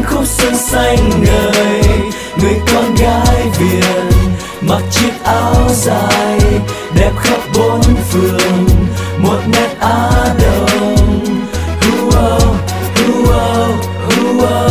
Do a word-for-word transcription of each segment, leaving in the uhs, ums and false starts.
khúc xuân xanh ngời. Người con gái Việt mặc chiếc áo dài đẹp khắp bốn phương, một nét Á Đông. Hua, hua, hua,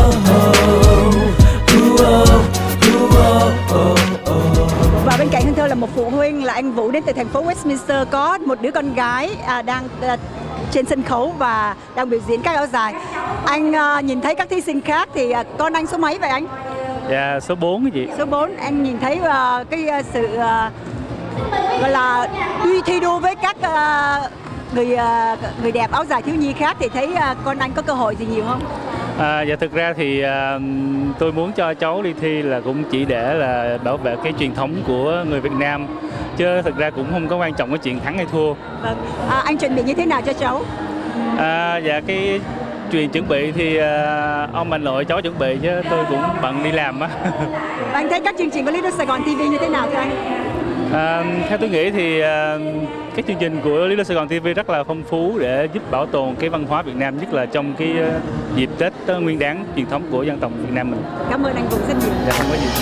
hua, hua, hua. Và bên cạnh Hương Thơ là một phụ huynh là anh Vũ đến từ thành phố Westminster, có một đứa con gái à, đang à, trên sân khấu và đang biểu diễn các áo dài. Anh à, nhìn thấy các thí sinh khác thì à, con anh số mấy vậy anh? Dạ số bốn cái gì? Số bốn. Anh nhìn thấy uh, cái uh, sự uh, gọi là đi thi đua với các uh, người uh, người đẹp áo dài thiếu nhi khác thì thấy uh, con anh có cơ hội gì nhiều không? À, dạ thực ra thì uh, tôi muốn cho cháu đi thi là cũng chỉ để là bảo vệ cái truyền thống của người Việt Nam, chứ thực ra cũng không có quan trọng cái chuyện thắng hay thua. Vâng. À, anh chuẩn bị như thế nào cho cháu? À, dạ cái chuyện chuẩn bị thì uh, ông bà nội cháu chuẩn bị chứ tôi cũng bận đi làm á. Anh thấy các chương trình của Little Sài Gòn ti vi như thế nào thưa anh? À, theo tôi nghĩ thì uh, các chương trình của Little Sài Gòn ti vi rất là phong phú để giúp bảo tồn cái văn hóa Việt Nam, nhất là trong cái uh, dịp Tết uh, Nguyên Đán truyền thống của dân tộc Việt Nam mình. Cảm ơn anh Vũ rất nhiều. Dạ không có gì.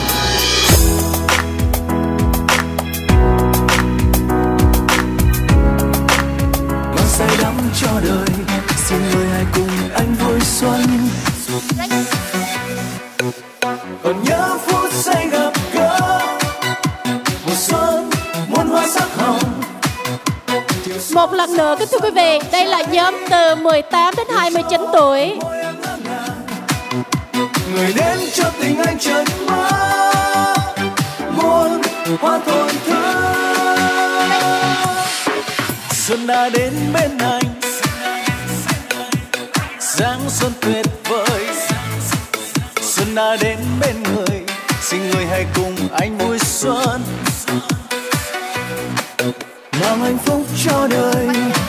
Mang say đắm cho đời, xin người hãy cùng anh vui xuân. Còn nhớ phút giây gặp gỡ, mùa xuân muôn hoa sắc hồng. Một lần nữa kính thưa quý vị, đây là nhóm từ mười tám đến hai mươi chín tuổi. Người đến cho tình anh chợt mơ, muôn hoa thổn thức. Xuân đã đến bên anh, giáng xuân tuyệt vời. Xuân đã đến bên người, xin người hãy cùng anh vui xuân. Mang hạnh phúc cho đời,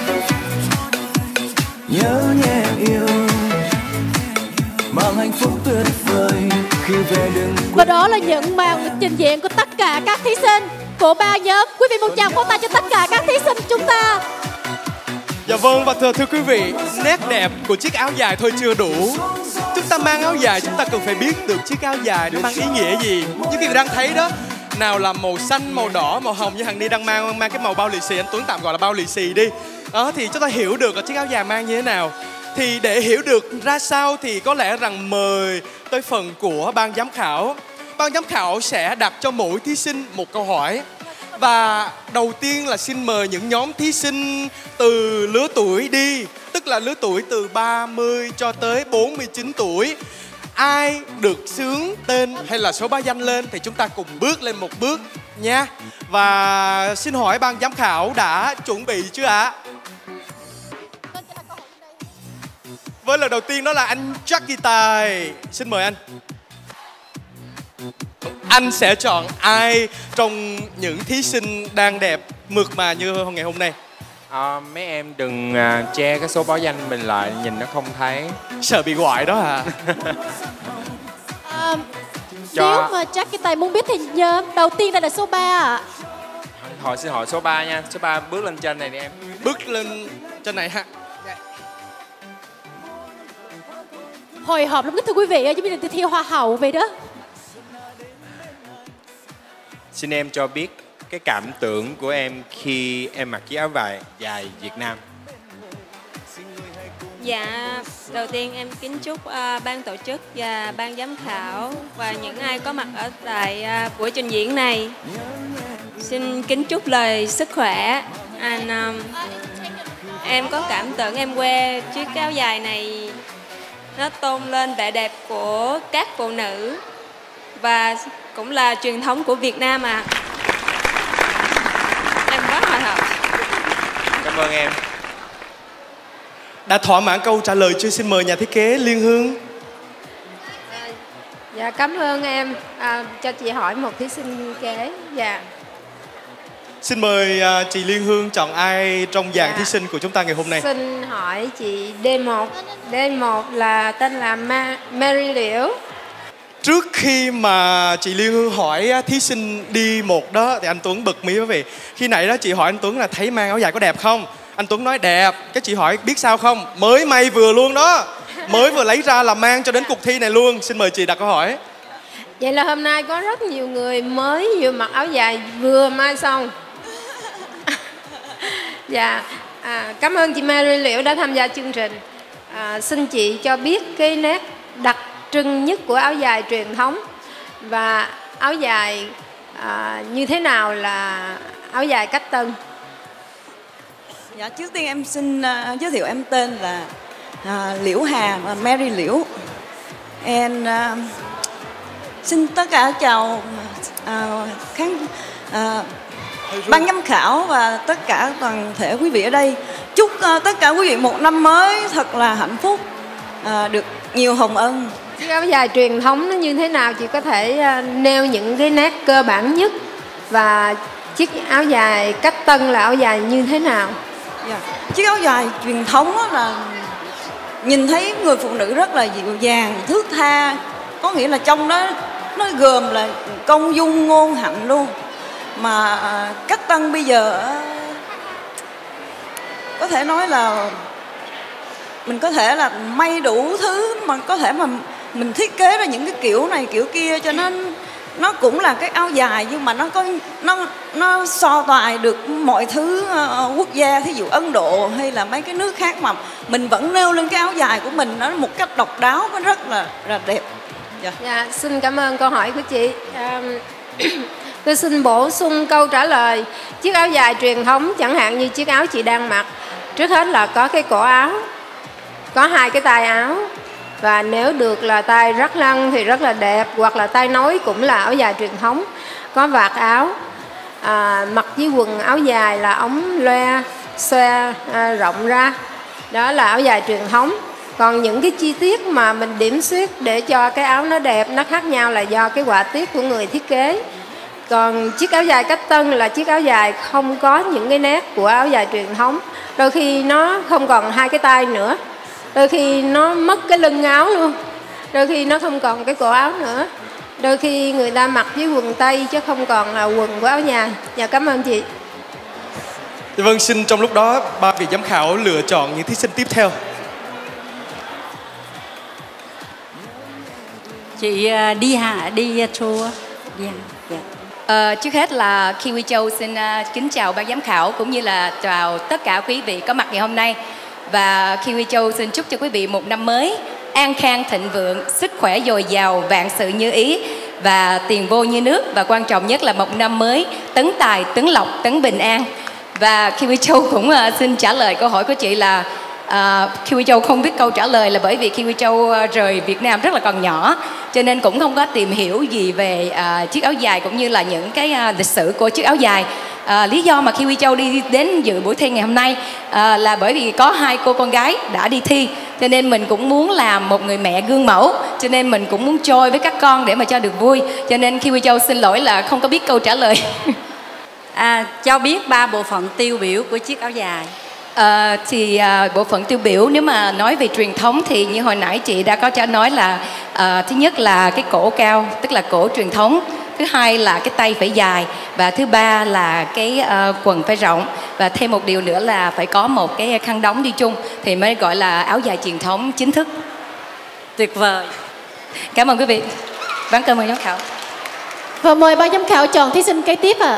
nhớ nhẹ yêu, mang hạnh phúc tuyệt vời khi về đừng. Và đó là những màn trình diễn của tất cả các thí sinh của ba nhóm. Quý vị một tràng pháo tay cho tất cả các thí sinh chúng ta. Dạ vâng, và thưa, thưa quý vị, nét đẹp của chiếc áo dài thôi chưa đủ. Chúng ta mang áo dài, chúng ta cần phải biết được chiếc áo dài nó mang ý nghĩa gì. Như quý vị đang thấy đó, nào là màu xanh, màu đỏ, màu hồng như Hằng Ni đang mang mang cái màu bao lì xì, anh Tuấn tạm gọi là bao lì xì đi. Đó thì chúng ta hiểu được là chiếc áo dài mang như thế nào. Thì để hiểu được ra sao thì có lẽ rằng mời tới phần của ban giám khảo. Ban giám khảo sẽ đặt cho mỗi thí sinh một câu hỏi. Và đầu tiên là xin mời những nhóm thí sinh từ lứa tuổi đi, tức là lứa tuổi từ ba mươi cho tới bốn mươi chín tuổi. Ai được xướng tên hay là số báo danh lên thì chúng ta cùng bước lên một bước nha. Và xin hỏi ban giám khảo đã chuẩn bị chưa ạ? Với lời đầu tiên đó là anh Jackie Tài. Xin mời anh. Anh sẽ chọn ai trong những thí sinh đang đẹp mượt mà như ngày hôm nay? À, mấy em đừng à, che cái số báo danh mình lại, nhìn nó không thấy. Sợ bị gọi đó hả? À, Cho... Nếu mà Jackie Tài muốn biết thì nhóm đầu tiên đây là số ba ạ. Hỏi xin hỏi số ba nha. Số ba bước lên trên này đi em. Bước lên trên này ha. Hồi hộp lắm thưa quý vị, giống như là thi hoa hậu vậy đó. Xin em cho biết cái cảm tưởng của em khi em mặc chiếc áo vải dài Việt Nam. Dạ, đầu tiên em kính chúc uh, ban tổ chức và ban giám khảo và những ai có mặt ở tại uh, buổi trình diễn này. Xin kính chúc lời sức khỏe. And, um, em có cảm tưởng em que chiếc áo dài này nó tôn lên vẻ đẹp của các phụ nữ và cũng là truyền thống của Việt Nam à. Em quá hồi hộp. Cảm ơn em. Đã thỏa mãn câu trả lời chưa? Xin mời nhà thiết kế Liên Hương. À, dạ cảm ơn em. À, cho chị hỏi một thí sinh kế. Dạ. Xin mời uh, chị Liên Hương chọn ai trong dàn dạ. thí sinh của chúng ta ngày hôm nay? Xin hỏi chị D một. D một là tên là Ma Mary Liễu. Trước khi mà chị Liên Hương hỏi thí sinh đi một đó thì anh Tuấn bật mí quý vị. Khi nãy đó chị hỏi anh Tuấn là thấy mang áo dài có đẹp không? Anh Tuấn nói đẹp. Cái chị hỏi biết sao không? Mới may vừa luôn đó. Mới vừa lấy ra là mang cho đến cuộc thi này luôn. Xin mời chị đặt câu hỏi. Vậy là hôm nay có rất nhiều người mới vừa mặc áo dài vừa may xong. Dạ, à, cảm ơn chị Mary Liễu đã tham gia chương trình. À, xin chị cho biết cái nét đặc trưng nhất của áo dài truyền thống và áo dài à, như thế nào là áo dài cách tân. Dạ, trước tiên em xin uh, giới thiệu em tên là uh, Liễu Hà, uh, Mary Liễu. And uh, xin tất cả chào uh, khán uh, ban giám khảo và tất cả toàn thể quý vị ở đây. Chúc uh, tất cả quý vị một năm mới thật là hạnh phúc, uh, được nhiều hồng ân. Chiếc áo dài truyền thống nó như thế nào? Chị có thể uh, nêu những cái nét cơ bản nhất, và chiếc áo dài cách tân là áo dài như thế nào? Yeah. Chiếc áo dài truyền thống là nhìn thấy người phụ nữ rất là dịu dàng, thướt tha. Có nghĩa là trong đó nó gồm là công dung ngôn hạnh luôn. Mà cách tân bây giờ có thể nói là mình có thể là may đủ thứ, mà có thể mà mình thiết kế ra những cái kiểu này kiểu kia cho nên nó cũng là cái áo dài, nhưng mà nó có nó nó so tài được mọi thứ uh, quốc gia, thí dụ Ấn Độ hay là mấy cái nước khác, mà mình vẫn nêu lên cái áo dài của mình nó một cách độc đáo, nó rất là là đẹp. Dạ, dạ, xin cảm ơn câu hỏi của chị. Um, tôi xin bổ sung câu trả lời. Chiếc áo dài truyền thống chẳng hạn như chiếc áo chị đang mặc, trước hết là có cái cổ áo, có hai cái tay áo, và nếu được là tay rắc lăng thì rất là đẹp, hoặc là tay nối cũng là áo dài truyền thống. Có vạt áo, à, mặc với quần áo dài là ống loe xoe à, rộng ra, đó là áo dài truyền thống. Còn những cái chi tiết mà mình điểm xuyết để cho cái áo nó đẹp, nó khác nhau là do cái họa tiết của người thiết kế. Còn chiếc áo dài cách tân là chiếc áo dài không có những cái nét của áo dài truyền thống. Đôi khi nó không còn hai cái tay nữa, đôi khi nó mất cái lưng áo luôn, đôi khi nó không còn cái cổ áo nữa, đôi khi người ta mặc với quần tây chứ không còn là quần của áo dài. Dạ, cảm ơn chị. Vâng, xin trong lúc đó ba vị giám khảo lựa chọn những thí sinh tiếp theo. Chị đi hả? Đi tour. Yeah, yeah. Ờ, trước hết là Kiwi Châu xin uh, kính chào ban giám khảo cũng như là chào tất cả quý vị có mặt ngày hôm nay. Và Kiwi Châu xin chúc cho quý vị một năm mới an khang thịnh vượng, sức khỏe dồi dào, vạn sự như ý và tiền vô như nước. Và quan trọng nhất là một năm mới tấn tài, tấn lộc, tấn bình an. Và Kiwi Châu cũng uh, xin trả lời câu hỏi của chị là uh, Kiwi Châu không biết câu trả lời là bởi vì Kiwi Châu uh, rời Việt Nam rất là còn nhỏ, cho nên cũng không có tìm hiểu gì về uh, chiếc áo dài cũng như là những cái uh, lịch sử của chiếc áo dài. À, lý do mà Kiwi Châu đi đến dự buổi thi ngày hôm nay à, là bởi vì có hai cô con gái đã đi thi, cho nên mình cũng muốn làm một người mẹ gương mẫu, cho nên mình cũng muốn chơi với các con để mà cho được vui, cho nên Kiwi Châu xin lỗi là không có biết câu trả lời. À, cho biết ba bộ phận tiêu biểu của chiếc áo dài. À, thì à, bộ phận tiêu biểu nếu mà nói về truyền thống thì như hồi nãy chị đã có cho nói là à, thứ nhất là cái cổ cao, tức là cổ truyền thống. Thứ hai là cái tay phải dài. Và thứ ba là cái uh, quần phải rộng. Và thêm một điều nữa là phải có một cái khăn đóng đi chung thì mới gọi là áo dài truyền thống chính thức. Tuyệt vời. Cảm ơn quý vị. Bán cơm mời giám khảo. Và mời ban giám khảo chọn thí sinh kế tiếp ạ. À.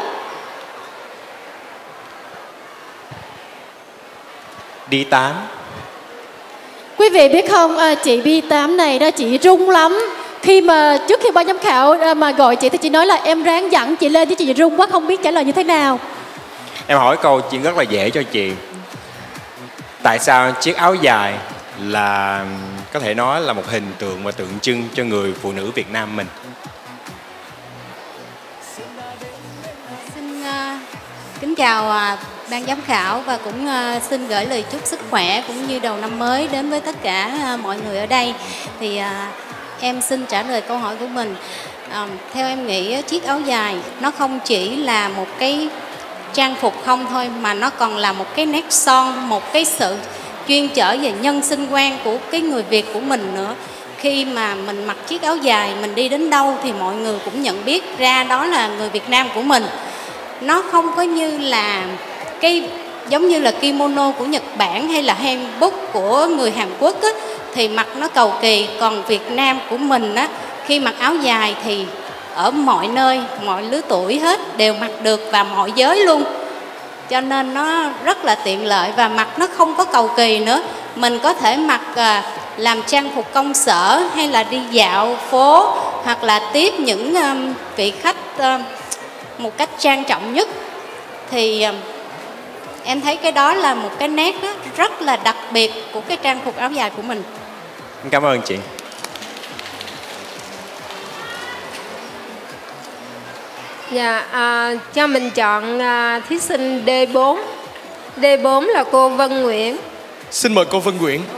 đi tám. Quý vị biết không, à, chị đi tám này đó chị run lắm. Khi mà trước khi ban giám khảo mà gọi chị thì chị nói là em ráng dẫn chị lên chứ chị run quá không biết trả lời như thế nào. Em hỏi câu chuyện rất là dễ cho chị. Tại sao chiếc áo dài là có thể nói là một hình tượng và tượng trưng cho người phụ nữ Việt Nam mình? Xin uh, kính chào uh, ban giám khảo và cũng uh, xin gửi lời chúc sức khỏe cũng như đầu năm mới đến với tất cả uh, mọi người ở đây. Thì uh, em xin trả lời câu hỏi của mình. À, theo em nghĩ chiếc áo dài nó không chỉ là một cái trang phục không thôi, mà nó còn là một cái nét son, một cái sự chuyên chở về nhân sinh quan của cái người Việt của mình nữa. Khi mà mình mặc chiếc áo dài, mình đi đến đâu thì mọi người cũng nhận biết ra đó là người Việt Nam của mình. Nó không có như là cái giống như là kimono của Nhật Bản hay là hanbok của người Hàn Quốc á, thì mặc nó cầu kỳ, còn Việt Nam của mình á, khi mặc áo dài thì ở mọi nơi, mọi lứa tuổi hết đều mặc được và mọi giới luôn. Cho nên nó rất là tiện lợi và mặc nó không có cầu kỳ nữa. Mình có thể mặc à, làm trang phục công sở hay là đi dạo phố hoặc là tiếp những um, vị khách uh, một cách trang trọng nhất. Thì um, em thấy cái đó là một cái nét đó, rất là đặc biệt của cái trang phục áo dài của mình. Cảm ơn chị. Dạ, à, cho mình chọn à, thí sinh D bốn. D bốn là cô Vân Nguyễn. Xin mời cô Vân Nguyễn.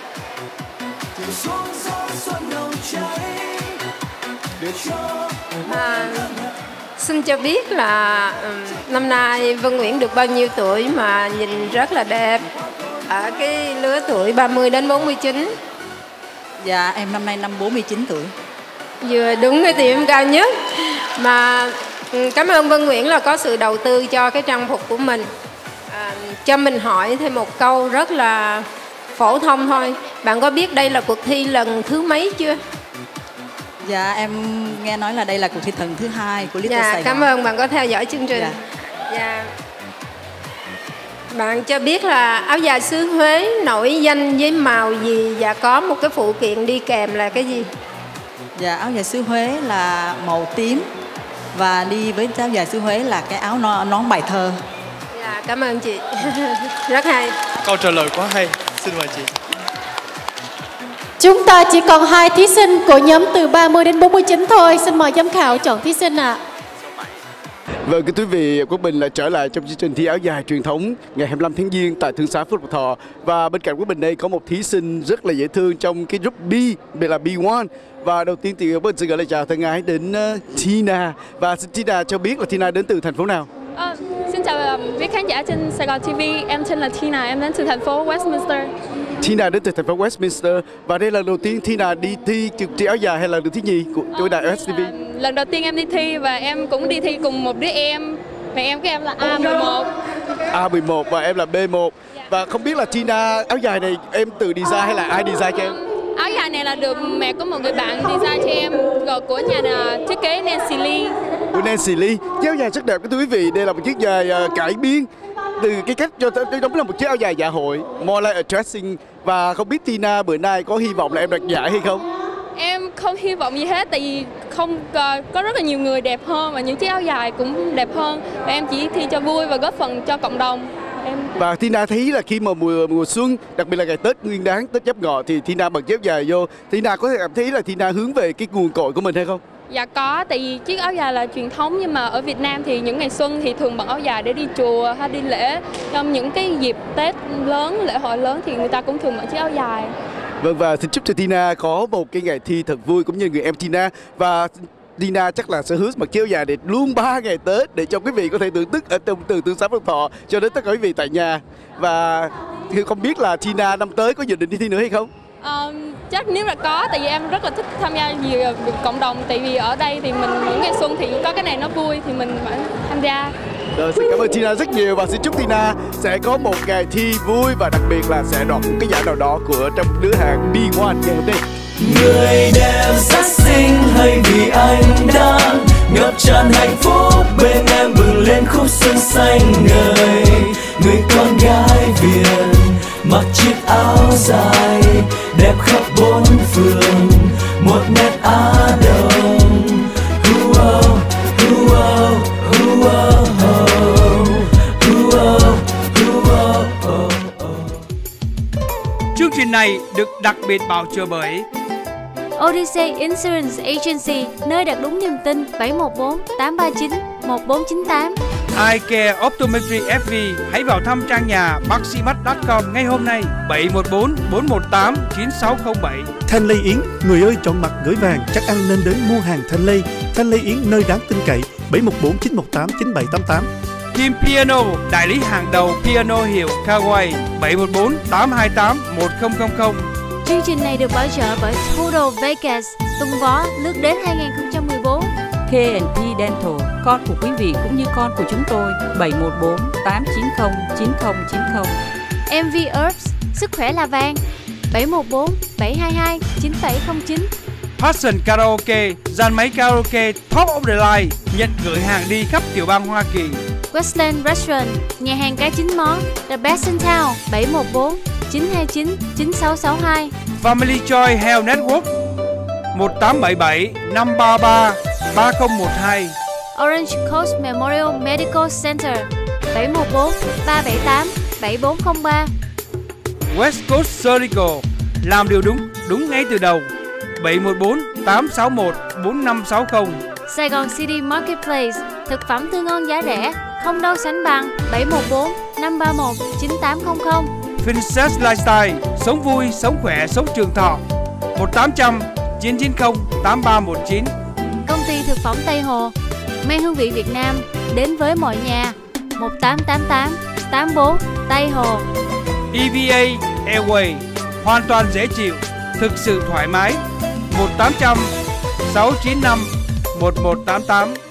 À, xin cho biết là um, năm nay Vân Nguyễn được bao nhiêu tuổi mà nhìn rất là đẹp ở cái lứa tuổi ba mươi đến bốn mươi chín? Dạ, em năm nay năm bốn mươi chín tuổi. Vừa đúng cái điểm cao nhất. Mà cảm ơn Vân Nguyễn là có sự đầu tư cho cái trang phục của mình. À, cho mình hỏi thêm một câu rất là phổ thông thôi. Bạn có biết đây là cuộc thi lần thứ mấy chưa? Dạ, em nghe nói là đây là cuộc thi lần thứ hai của Little dạ, Sài Gòn. Cảm ơn bạn có theo dõi chương trình. Dạ. Dạ. Bạn cho biết là áo dài xứ Huế nổi danh với màu gì và có một cái phụ kiện đi kèm là cái gì? Dạ, áo dài xứ Huế là màu tím và đi với áo dài xứ Huế là cái áo nón, nón bài thơ. Dạ, cảm ơn chị. Rất hay. Câu trả lời quá hay. Xin mời chị. Chúng ta chỉ còn hai thí sinh của nhóm từ ba mươi đến bốn mươi chín thôi. Xin mời giám khảo chọn thí sinh ạ. À. Vâng, kính quý vị, Quốc Bình lại trở lại trong chương trình thi áo dài truyền thống ngày hai mươi lăm tháng Giêng tại Thương xá Phước Lộc Thọ. Và bên cạnh Quốc Bình đây có một thí sinh rất là dễ thương trong cái group B, đây là B một. Và đầu tiên thì Quốc Bình sẽ gửi lời chào thân ái đến uh, Tina. Và xin Tina cho biết là Tina đến từ thành phố nào? À, xin chào quý khán giả trên Sài Gòn ti vi, em tên là Tina, em đến từ thành phố Westminster. Tina đến từ thành phố Westminster và đây là lần đầu tiên Tina đi thi trực thi áo dài hay là lần thứ nhì của của đài ét tê vê? Lần đầu tiên em đi thi và em cũng đi thi cùng một đứa em. Và em của em là A mười một. A mười một và em là B một. Và không biết là Tina áo dài này em tự design hay là ai design cho em? Áo dài này là được mẹ của một người bạn design cho em, rồi của nhà thiết kế Nancy Lee. Của Nancy Lee. Chiếc áo dài rất đẹp quý vị, đây là một chiếc dài uh, cải biên từ cái cách cho tới đúng là một chiếc áo dài dạ hội, more like a dressing. Và không biết Tina bữa nay có hy vọng là em đoạt giải hay không? Em không hy vọng gì hết, tại vì không có rất là nhiều người đẹp hơn và những chiếc áo dài cũng đẹp hơn. Và em chỉ thi cho vui và góp phần cho cộng đồng. Em... Và Tina thấy là khi mà mùa mùa xuân, đặc biệt là ngày Tết Nguyên Đán, Tết Giáp Ngọ thì Tina bật dép dài vô. Tina có thể cảm thấy là Tina hướng về cái nguồn cội của mình hay không? Dạ có, tại vì chiếc áo dài là truyền thống, nhưng mà ở Việt Nam thì những ngày xuân thì thường bận áo dài để đi chùa hay đi lễ. Trong những cái dịp Tết lớn, lễ hội lớn thì người ta cũng thường bận chiếc áo dài. Vâng, và xin chúc cho Tina có một cái ngày thi thật vui cũng như người em Tina. Và Tina chắc là sẽ hứa mặc chiếc áo dài để luôn ba ngày Tết để cho quý vị có thể thưởng thức ở từ từ Thương xá Phước Thọ cho đến tất cả quý vị tại nhà. Và không biết là Tina năm tới có dự định đi thi nữa hay không? Uh, chắc nếu là có, tại vì em rất là thích tham gia nhiều cộng đồng, tại vì ở đây thì mình những ngày xuân thì có cái này nó vui thì mình phải tham gia. Rồi, xin cảm ơn Tina rất nhiều và xin chúc Tina sẽ có một ngày thi vui và đặc biệt là sẽ đoạt một cái giải nào đó của trong lứa hàng B một ngày hôm nay. Người đẹp rất xinh hay vì anh đang ngập tràn hạnh phúc bên em bừng lên khúc xuân xanh ngời. Người con gái Việt mặc chiếc áo dài đẹp khắp bốn phương, một nét Á Đông. Hua, hua, hua, hua, hua, hua. Chương trình này được đặc biệt bảo trợ bởi Odyssey Insurance Agency, nơi đặt đúng niềm tin. Bảy một bốn tám ba chín một bốn chín tám. iCare Optometry ép vê. Hãy vào thăm trang nhà bác sĩ mắt chấm com ngay hôm nay. Bảy một bốn bốn một tám chín sáu không bảy. Thanh Lê Yến, người ơi chọn mặt gửi vàng chắc ăn nên đến mua hàng Thanh Lê. Thanh Lê Yến, nơi đáng tin cậy. Bảy một bốn chín một tám chín bảy tám tám. Team Piano, đại lý hàng đầu piano hiệu Kawai. Bảy một bốn tám hai tám một không không không. Chương trình này được bảo trợ bởi Total Vegas, tung vó lướt đến hai không một bốn. K and P Dental, con của quý vị cũng như con của chúng tôi. Bảy một bốn tám chín không chín không chín không. em vê Herbs, sức khỏe là vàng. bảy một bốn bảy hai hai chín bảy không chín. Passion Karaoke, dàn máy karaoke top of the line, nhận gửi hàng đi khắp tiểu bang Hoa Kỳ. Westland Restaurant, nhà hàng cá chín món, The Best in Town, bảy một bốn chín hai chín chín sáu sáu hai. Family Joy Health Network, một tám bảy bảy năm ba ba ba không một hai. Orange Coast Memorial Medical Center, bảy một bốn ba bảy tám bảy bốn không ba. West Coast Surgical, làm điều đúng, đúng ngay từ đầu, bảy một bốn tám sáu một bốn năm sáu không. Sài Gòn City Marketplace, thực phẩm tươi ngon giá rẻ, không đâu sánh bằng, bảy một bốn năm ba một chín tám không không. Princess Lifestyle, sống vui, sống khỏe, sống trường thọ, một tám không chín chín không tám ba một chín. Công ty thực phẩm Tây Hồ, mang hương vị Việt Nam đến với mọi nhà, một tám tám tám tám bốn Tây Hồ. e vê a Airway, hoàn toàn dễ chịu, thực sự thoải mái, một tám không sáu chín năm một một tám tám.